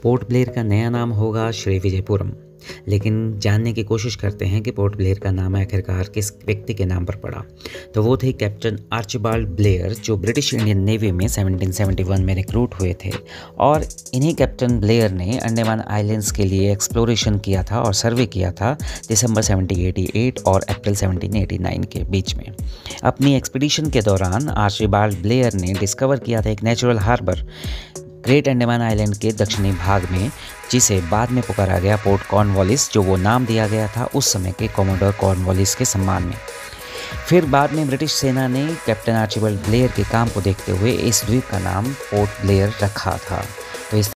Port Blair का नया नाम होगा श्रीविजयपुरम। लेकिन जानने की कोशिश करते हैं कि पोर्ट ब्लेयर का नाम आखिरकार किस व्यक्ति के नाम पर पड़ा। तो वो थे कैप्टन आर्चिबाल्ड ब्लेयर, जो ब्रिटिश इंडियन नेवी में 1771 में रिक्रूट हुए थे। और इन्हीं कैप्टन ब्लेयर ने अंडमान आइलैंड्स के लिए एक्सप्लोरेशन किया था और सर्वे किया था दिसंबर 1788 और अप्रैल 1789 के बीच में। अपनी एक्सपीडिशन के दौरान आर्चिबाल्ड ब्लेयर ने डिस्कवर किया था एक natural harbour great Andaman island के दक्षिणी भाग में, जिसे बाद में पुकारा गया पोर्ट कॉर्नवालिस, जो वो नाम दिया गया था उस समय के कॉमोडोर कॉर्नवालिस के सम्मान में। फिर बाद में ब्रिटिश सेना ने कैप्टन आर्चिबाल्ड ब्लेयर के काम को देखते हुए इस द्वीप का नाम पोर्ट ब्लेयर रखा था। तो इस